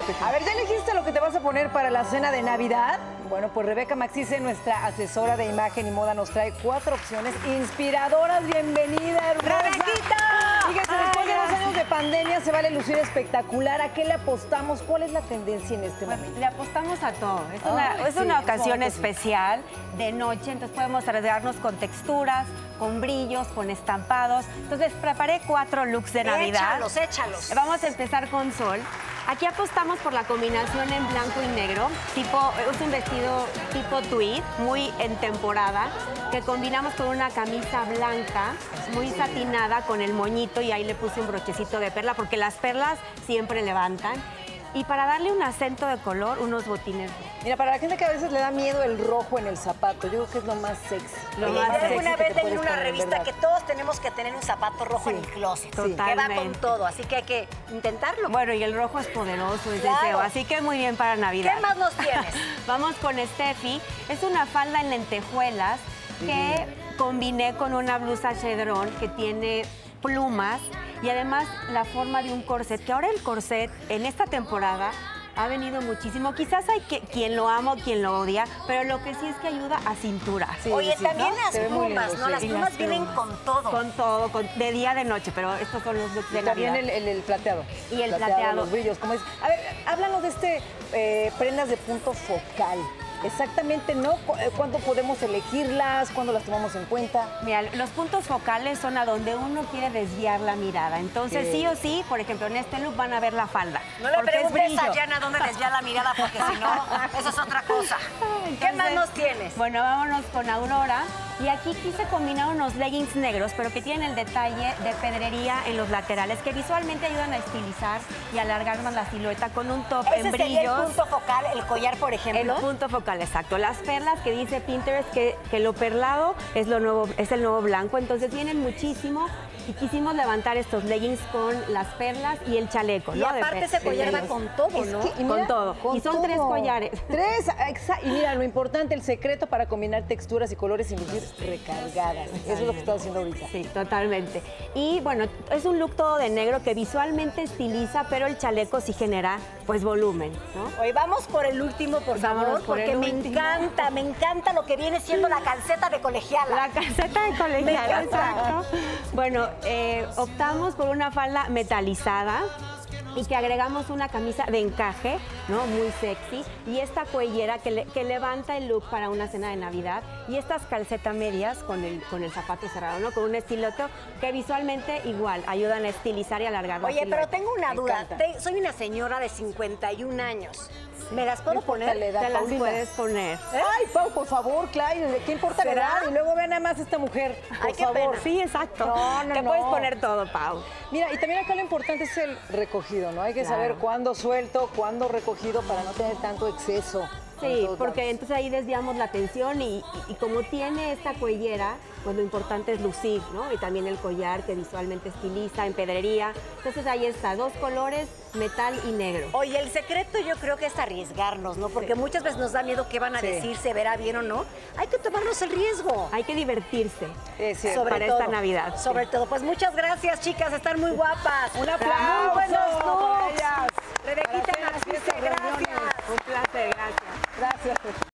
A ver, ¿ya elegiste lo que te vas a poner para la cena de Navidad? Bueno, pues Rebeca Maxice, nuestra asesora de imagen y moda, nos trae 4 opciones inspiradoras. ¡Bienvenida, hermosa! ¡Rebequita! Fíjese, después de 2 años de pandemia se vale lucir espectacular. ¿A qué le apostamos? ¿Cuál es la tendencia en este momento? Le apostamos a todo. Es Sí, una ocasión claro que sí. especial de noche, entonces podemos arriesgarnos con texturas, con brillos, con estampados. Entonces preparé 4 looks de Navidad. Échalos. Vamos a empezar con sol. Aquí apostamos por la combinación en blanco y negro. Es un vestido tipo tweed, muy en temporada, que combinamos con una camisa blanca, muy satinada, con el moñito, y ahí le puse un brochecito de perla, porque las perlas siempre levantan. Y para darle un acento de color, unos botines rojos. Mira, para la gente que a veces le da miedo el rojo en el zapato, yo creo que es lo más sexy. Lo Oye, más yo sexy alguna que te vez leí puedes una poner, revista ¿verdad? que todos tenemos que tener un zapato rojo Sí. en el closet. Sí. Que va con Totalmente. todo, así que hay que intentarlo. Bueno, y el rojo es poderoso, es Claro. deseo, así que muy bien para Navidad. ¿Qué más nos tienes? Vamos con Steffi. Es una falda en lentejuelas que combiné con una blusa chedrón que tiene plumas y además la forma de un corset, que ahora el corset en esta temporada ha venido muchísimo. Quizás hay quien lo ama o quien lo odia, pero lo que sí es que ayuda a cintura. Sí, Oye, sí, también ¿no? las Se ve muy plumas, lindo, ¿no? sí. Las Y plumas las vienen plumas. con todo. Con todo, de día, de noche, pero estos son los looks de También Navidad. el plateado. Y el plateado. Los brillos, como es. A ver, háblanos de prendas de punto focal. Exactamente, ¿no? ¿Cuándo podemos elegirlas? ¿Cuándo las tomamos en cuenta? Mira, los puntos focales son a donde uno quiere desviar la mirada. Entonces, sí o sí, por ejemplo, en este look van a ver la falda. No le porque es preguntes a brillo. Yana dónde desvía la mirada, porque si no, eso es otra cosa. ¿Qué más nos tienes? Bueno, vámonos con Aurora. Y aquí quise combinar unos leggings negros, pero que tienen el detalle de pedrería en los laterales, que visualmente ayudan a estilizar y alargar más la silueta con un top en Ese sería el brillos. punto focal, el collar, por El ejemplo. punto focal, exacto. Las perlas que dice Pinterest que lo perlado es lo nuevo, es el nuevo blanco, entonces vienen muchísimo y quisimos levantar estos leggings con las perlas y el chaleco, Y ¿no? aparte ese collar va con todo, ¿no? Y mira, Con todo. Y son 3 collares. 3, y mira, lo importante, el secreto para combinar texturas y colores sin lucir recargadas. Eso es lo que estás haciendo ahorita. Sí, totalmente. Y bueno, es un look todo de negro que visualmente estiliza, pero el chaleco sí genera pues volumen, ¿no? Oye, vamos por el último, por favor, Vámonos por porque el me último. encanta lo que viene siendo la calceta de colegiala. La calceta de Me colegiala, encanta. exacto. Bueno, optamos por una falda metalizada y que agregamos una camisa de encaje, ¿no? Muy sexy. Y esta cuellera que levanta el look para una cena de Navidad. Y estas calcetas medias con el zapato cerrado, ¿no? Con un estiloto que visualmente igual ayudan a estilizar y alargar la Oye, pero silueta. tengo una Me duda. encanta. Soy una señora de 51 años. ¿Me las puedo No importa poner? la edad, Te las Paulina. puedes poner. Ay, Pau, por favor, claro, ¿qué importa la ¿Será? edad? Y luego vean nada más esta mujer, por Ay, qué favor. pena. Sí, exacto. No, Te no. puedes poner todo, Pau. Mira, y también acá lo importante es el recogido, ¿no? Hay que Claro. saber cuándo suelto, cuándo recogido para no tener tanto exceso. en Sí, todos porque lados. entonces ahí desviamos la atención y como tiene esta cuellera, pues lo importante es lucir, ¿no? Y también el collar que visualmente estiliza en pedrería. Entonces ahí está, 2 colores, metal y negro. Oye, el secreto yo creo que es arriesgarnos, ¿no? Porque muchas veces nos da miedo qué van a Sí. decir, se verá bien o no. Hay que tomarnos el riesgo. Hay que divertirse. Es cierto. Para esta Navidad, sí. Sobre todo. Pues muchas gracias, chicas. Están muy guapas. Un aplauso Muy buenos para looks. ellas. Rebequita Para cenas, Maxice, fiestas, reuniones. gracias. Un placer, gracias. Gracias.